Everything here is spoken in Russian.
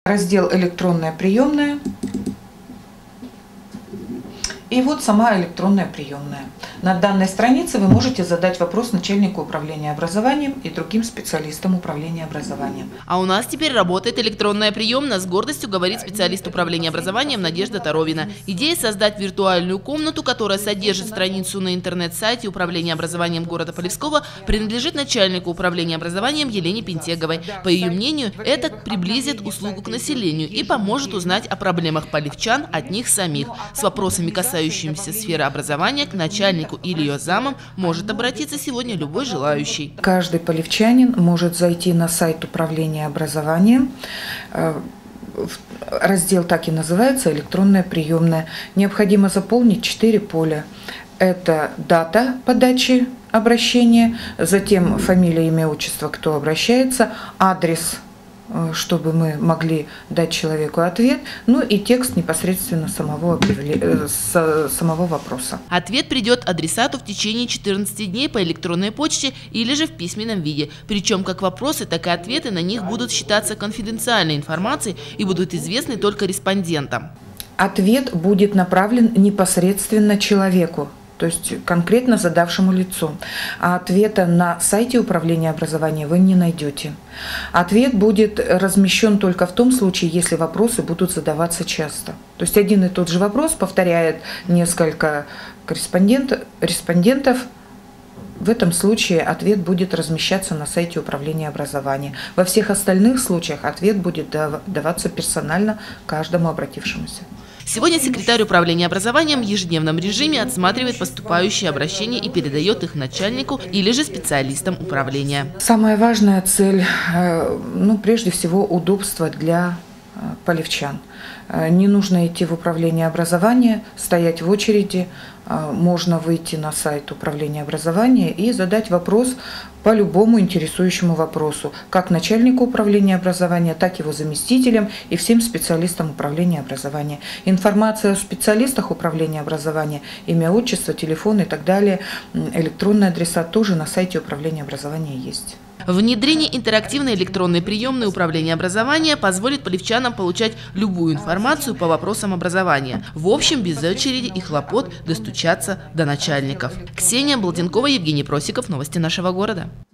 Раздел «Электронная приемная». И вот сама электронная приемная. На данной странице вы можете задать вопрос начальнику управления образованием и другим специалистам управления образованием. А у нас теперь работает электронная приемная, с гордостью говорит специалист управления образованием Надежда Таровина. Идея создать виртуальную комнату, которая содержит страницу на интернет-сайте управления образованием города Полевского, принадлежит начальнику управления образованием Елене Пентеговой. По ее мнению, это приблизит услугу к населению и поможет узнать о проблемах полевчан от них самих. С вопросами, касающимися сферы образования, к начальнику или ее замам может обратиться сегодня любой желающий. Каждый полевчанин может зайти на сайт управления образованием. Раздел так и называется «Электронная приемная». Необходимо заполнить 4 поля. Это дата подачи обращения, затем фамилия, имя, отчество, кто обращается, адрес, чтобы мы могли дать человеку ответ, ну и текст непосредственно самого вопроса. Ответ придет адресату в течение 14 дней по электронной почте или же в письменном виде. Причем как вопросы, так и ответы на них будут считаться конфиденциальной информацией и будут известны только респондентам. Ответ будет направлен непосредственно человеку, то есть конкретно задавшему лицу. А ответа на сайте управления образованием вы не найдете. Ответ будет размещен только в том случае, если вопросы будут задаваться часто. То есть один и тот же вопрос повторяет несколько респондентов. В этом случае ответ будет размещаться на сайте управления образованием. Во всех остальных случаях ответ будет даваться персонально каждому обратившемуся. Сегодня секретарь управления образованием в ежедневном режиме отсматривает поступающие обращения и передает их начальнику или же специалистам управления. Самая важная цель, прежде всего, удобство для полевчан. Не нужно идти в управление образования, стоять в очереди. Можно выйти на сайт управления образования и задать вопрос по любому интересующему вопросу, как начальнику управления образования, так и его заместителям и всем специалистам управления образования. Информация о специалистах управления образования, имя, отчество, телефон и так далее, электронный адреса тоже на сайте управления образования есть. Внедрение интерактивной электронной приемной управления образования позволит полевчанам получать любую информацию по вопросам образования. В общем, без очереди и хлопот достучаться до начальников. Ксения Балденкова, Евгений Просиков. Новости нашего города.